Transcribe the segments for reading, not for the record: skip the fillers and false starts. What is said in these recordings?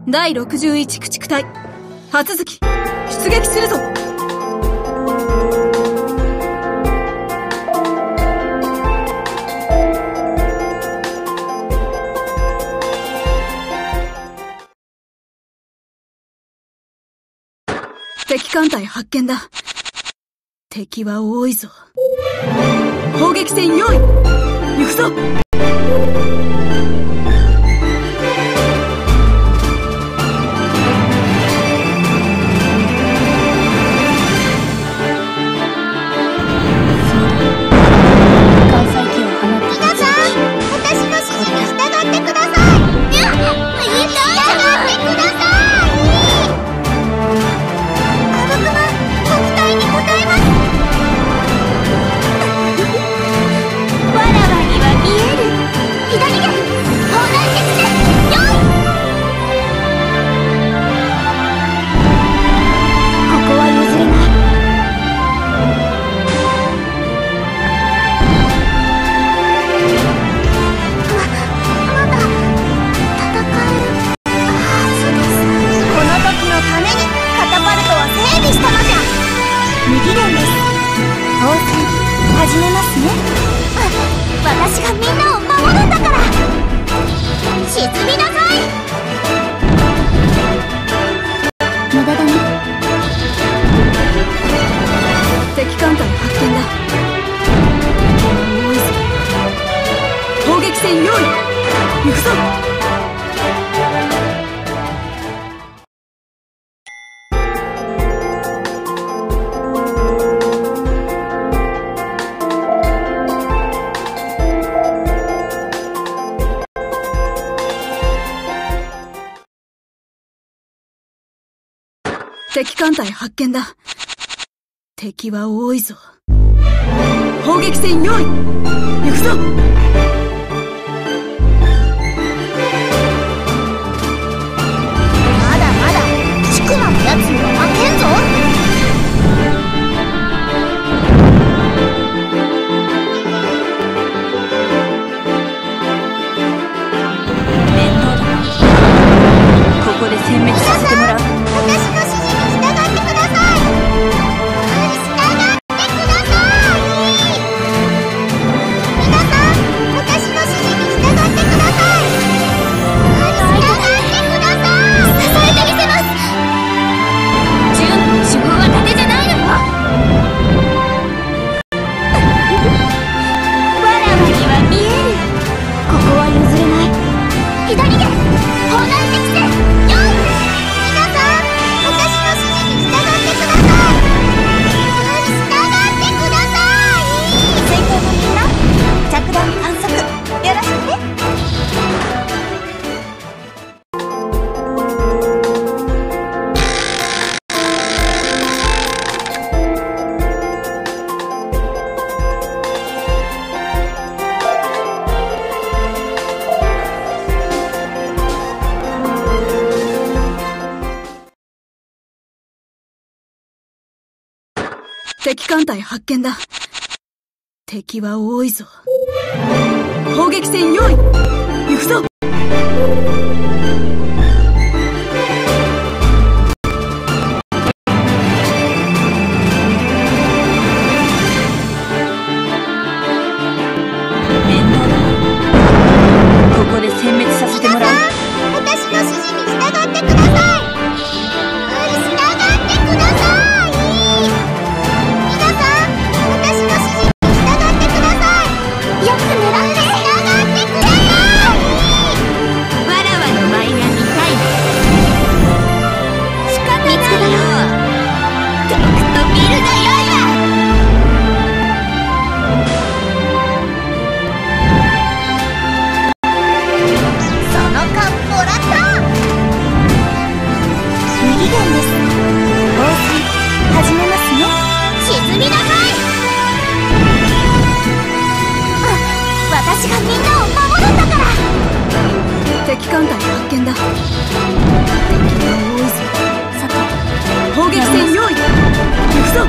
第61駆逐隊初月出撃するぞ。敵艦隊発見だ。敵は多いぞ。砲撃戦用意、行くぞ。 私がみんなを守るんだから。沈みなさい。無駄だね。 敵艦隊発見だ。多いぞ。砲撃戦用意、行くぞ。敵艦隊発見だ。敵は多いぞ。砲撃戦用意、行くぞ。 まだまだチクマのやつには負けんぞ。 面倒だな。ここで殲滅させてもらう。 私の指示に従ってください。従ってください。皆さん、私の指示に従ってください。従ってください。支えてみせます。ジュンの主語は伊達じゃないのよ。わらわには見える。ここは譲れない。左で砲弾適正。よい。皆さん、私の指示に従ってください。従ってください。水筒のみんな、着弾観測よろしくね。 敵艦隊発見だ。敵は多いぞ。砲撃戦用意、行くぞ。面倒だな。ここで殲滅させてもらう。 私の指示に従ってください。従ってください。皆さん、私の指示に従ってください。よく狙って従ってください。わらわの舞が見たい。仕方ないよ。とくと見るがよいわ。その間もらった。右舷です。放水始めますね。沈みなさい。私がみんなを守るんだから。 敵艦隊発見だ。敵は多いぞ。 さて、 砲撃戦用意、行くぞ。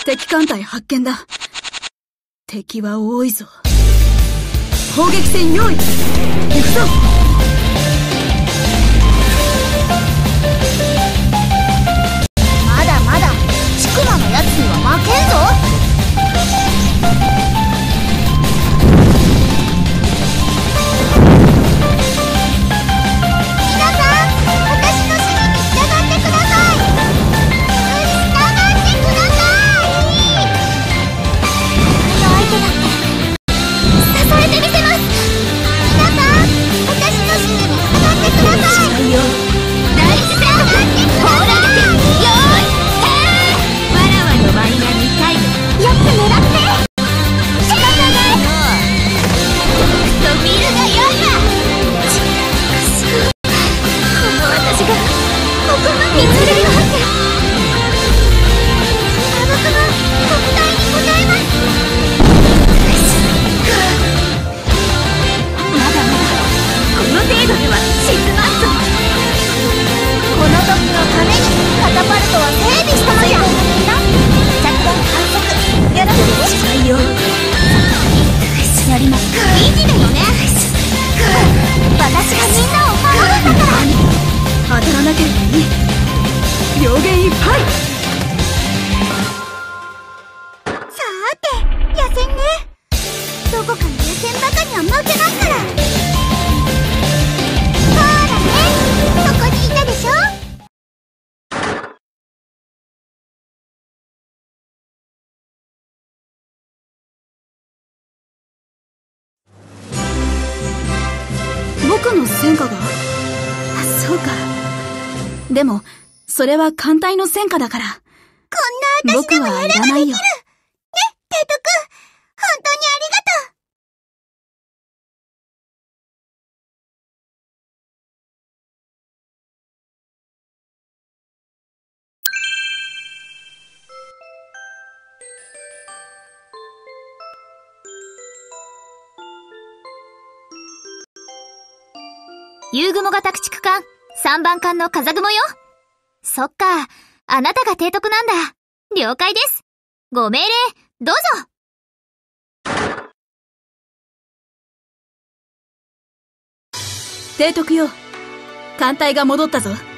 敵艦隊発見だ。敵は多いぞ。砲撃戦用意。行くぞ。 まだまだちくまのやつには負けんぞ。皆さん、私の指示に従ってください。従ってください。相手だって支えてみせます。皆さん、私の指示に従ってください。大事だ。従ってください。よーい、わらわの舞が見たい。よく狙って。仕方ないの。と見るがよいな。この私がここまで来るわけ。あの子の国体に応えます。まだまだこの程度では沈まんぞ。この時のためにカタパルトは整備したのじゃ。みんな着弾観測よろしくね。違いよ。やります。いいじだよね。私がみんなを守るんだから。 当たらなければいい。両弦いっぱい。 さーて、野戦ね。どこかの野戦バカには負けますから。ほらね、そこにいたでしょ。 僕の戦果が。あ、そうか。でも、それは艦隊の戦果だから。 こんな私でもやればできる。ね、テイトくん。本当にありがとう。 夕雲型駆逐艦3番艦の風雲よ。そっか、あなたが提督なんだ。了解です。ご命令どうぞ。 提督よ。艦隊が戻ったぞ。